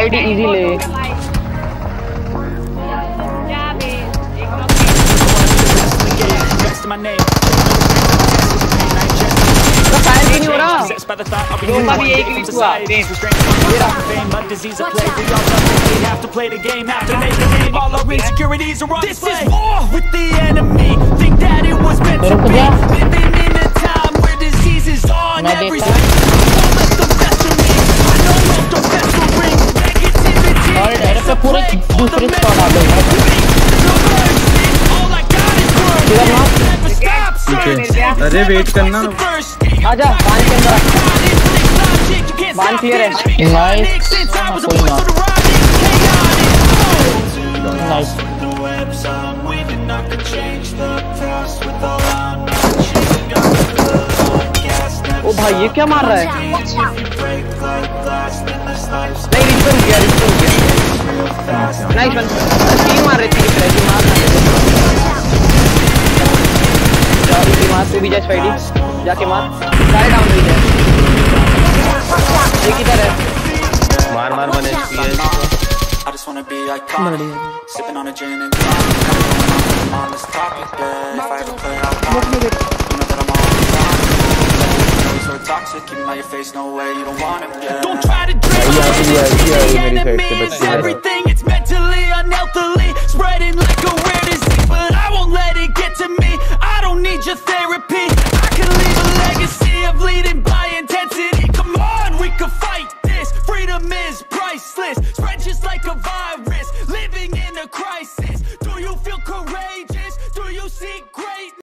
ID easy ले तो fire भी नहीं हो रहा रूम का भी एक ही हुआ This is war with the enemy. Think that it was meant to be. Living in a time where disease is on every street. Won't let the best of me. I know what the best will bring. Negativity. All I got is words. Never stop searching. अरे wait करना आजा बांध के अंदर बांध clear है nice कोई ना नाइस ओ भाई ये क्या मार रहा है नहीं रिस्पॉन्स किया नाइस वन तीन मार रहे थे मार तू भी जा स्पाइडी जाके मार सारे डाउन हुई है एक इधर है मार बने I just wanna be iconic sipping on a gin and on this topic if I ever play out you know that I'm all so toxic keep my face no way you don't want it don't try to drink everything it's mentally unhealthily spreading like a rare disease but I won't let it get to me I don't need your therapy